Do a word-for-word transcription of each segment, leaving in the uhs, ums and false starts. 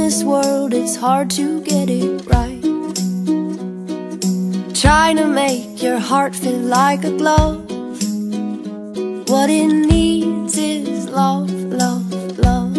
this world, it's hard to get it right. Trying to make your heart fit like a glove. What it needs is love, love, love.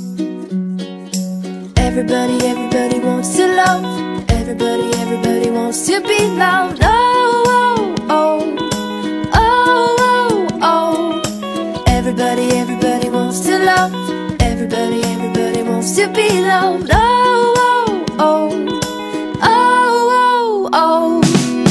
Everybody, everybody wants to love. Everybody, everybody wants to be loved. Oh, oh, oh, oh, oh, oh. Everybody, everybody wants to love. Everybody, everybody wants to be loved. Oh, oh, oh, oh, oh, oh.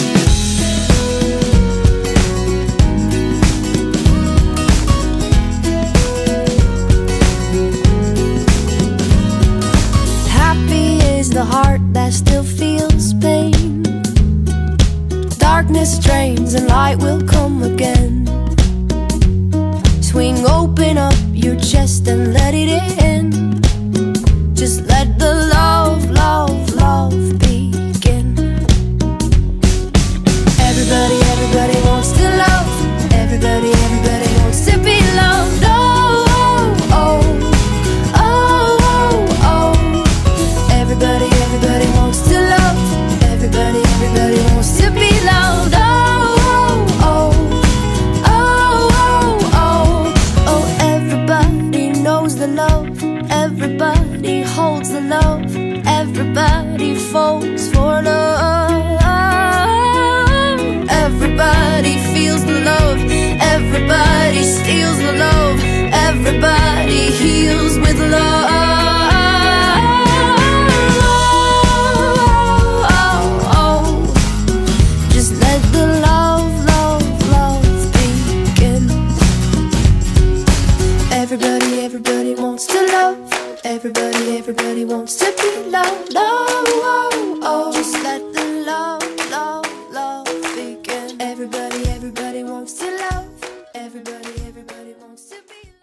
The heart that still feels pain. Darkness drains and light will come again. Swing open up your chest and let it in. Just let the love, love, love begin. Everybody, everybody wants to love. Everybody, everybody wants to be loved. Oh, oh, oh, oh, oh. Everybody, everybody wants to love. Everybody, everybody wants to be loved. Oh, oh, oh, oh, oh, oh. Everybody knows the love. Everybody holds the love. Everybody falls for love. Everybody feels the love. Everybody steals the love. Everybody heals with love. Everybody, everybody wants to love. Everybody, everybody wants to be loved. Oh, oh, oh. Just let the love